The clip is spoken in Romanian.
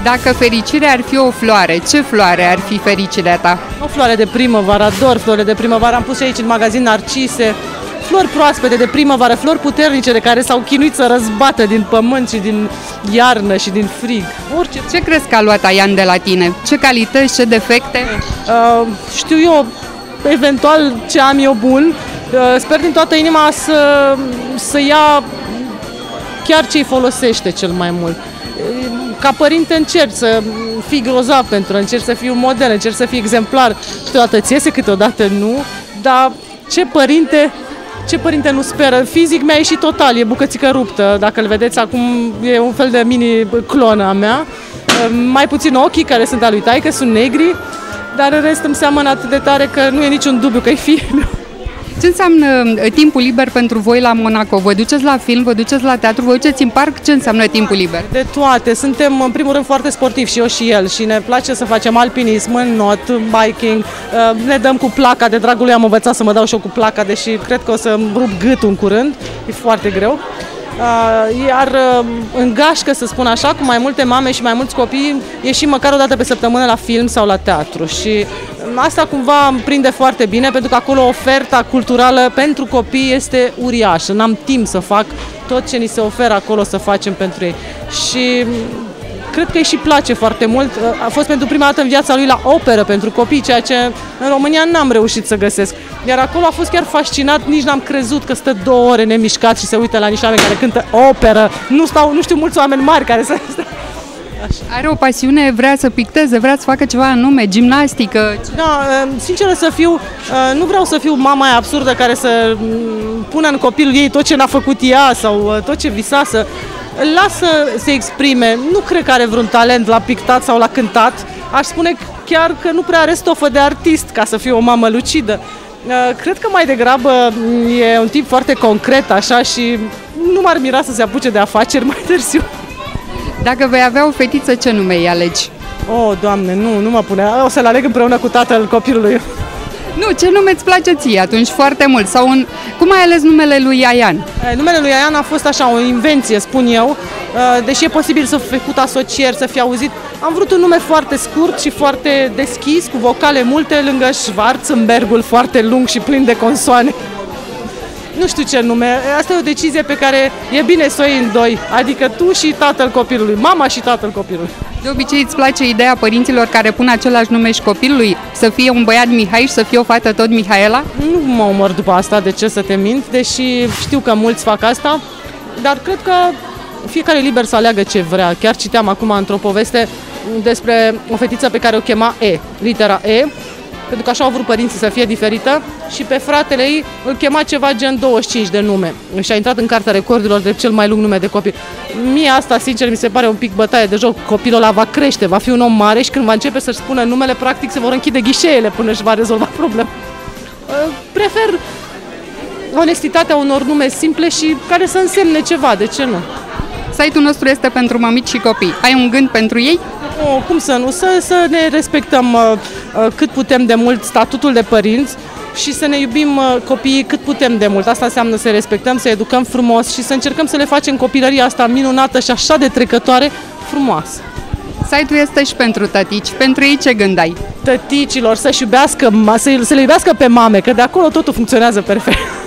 Dacă fericirea ar fi o floare, ce floare ar fi fericirea ta? O floare de primăvară, ador florile de primăvară. Am pus și aici în magazin narcise, flori proaspete de primăvară, flori puternice de care s-au chinuit să răzbată din pământ și din iarnă și din frig. Orice. Ce crezi că a luat Aian de la tine? Ce calități, ce defecte? Știu eu, eventual, ce am eu bun. Sper din toată inima să ia chiar ce îi folosește cel mai mult. Ca părinte încerc să fii grozav pentru el, încerc să fiu model, încerc să fiu exemplar. Câteodată ți iese, câteodată nu, dar ce părinte nu speră? Fizic mi-a ieșit total, e bucățică ruptă. Dacă îl vedeți acum, e un fel de mini-clonă a mea. Mai puțin ochii, care sunt a lui taică, sunt negri, dar în rest îmi seamănă atât de tare că nu e niciun dubiu că e fiul meu. Ce înseamnă timpul liber pentru voi la Monaco? Vă duceți la film, vă duceți la teatru, vă duceți în parc? Ce înseamnă timpul liber? De toate. Suntem, în primul rând, foarte sportivi, și eu și el, și ne place să facem alpinism, înnot, biking, ne dăm cu placa, de dragul lui am învățat să mă dau și eu cu placa, deși cred că o să-mi rup gâtul în curând, e foarte greu. Iar în gașcă, să spun așa, cu mai multe mame și mai mulți copii, ieșim măcar o dată pe săptămână la film sau la teatru și asta cumva îmi prinde foarte bine, pentru că acolo oferta culturală pentru copii este uriașă. N-am timp să fac tot ce ni se oferă acolo să facem pentru ei și cred că îi și place foarte mult. A fost pentru prima dată în viața lui la operă pentru copii, ceea ce în România n-am reușit să găsesc. Iar acolo a fost chiar fascinat, nici n-am crezut că stă 2 ore nemișcat și se uită la niște oameni care cântă operă. Nu știu mulți oameni mari care să... Are o pasiune, vrea să picteze, vrea să facă ceva anume, gimnastică. Da, sinceră să fiu, nu vreau să fiu mama aia absurdă care să pună în copilul ei tot ce n-a făcut ea sau tot ce visa să... Lasă să exprime, nu cred că are vreun talent la pictat sau la cântat. Aș spune chiar că nu prea are stofă de artist ca să fie o mamă lucidă. Cred că mai degrabă e un tip foarte concret așa și nu m-ar mira să se apuce de afaceri mai târziu. Dacă vei avea o fetiță, ce nume îi alegi? Oh, Doamne, nu mă pune. O să-l aleg împreună cu tatăl copilului. Nu, ce nume îți place ție atunci foarte mult? Sau cum ai ales numele lui Aian? Numele lui Aian a fost așa o invenție, spun eu, deși e posibil să fi făcut asocieri, să fie auzit. Am vrut un nume foarte scurt și foarte deschis, cu vocale multe, lângă Schwarzenbergul foarte lung și plin de consoane. Nu știu ce nume, asta e o decizie pe care e bine să o iei în doi, adică tu și tatăl copilului, mama și tatăl copilului. De obicei îți place ideea părinților care pun același nume și copilului? Să fie un băiat Mihai și să fie o fată tot Mihaela? Nu mă omor după asta, de ce să te mint, deși știu că mulți fac asta, dar cred că fiecare e liber să aleagă ce vrea. Chiar citeam acum într-o poveste despre o fetiță pe care o chema E, litera E, pentru că așa au vrut părinții să fie diferită, și pe fratele ei îl chema ceva gen 25 de nume. Și a intrat în cartea recordurilor de cel mai lung nume de copil. Mie asta, sincer, mi se pare un pic bătaie de joc. Copilul ăla va crește, va fi un om mare și când va începe să-și spună numele, practic se vor închide ghișeele până își va rezolva problema. Prefer onestitatea unor nume simple și care să însemne ceva, de ce nu? Site-ul nostru este pentru mămici și copii. Ai un gând pentru ei? Cum să nu? Să ne respectăm cât putem de mult statutul de părinți și să ne iubim copiii cât putem de mult. Asta înseamnă să educăm, să educăm frumos și să încercăm să le facem copilăria asta minunată și așa de trecătoare frumoasă. Site-ul este și pentru tătici. Pentru ei ce gând ai? Tăticilor să le iubească pe mame, că de acolo totul funcționează perfect.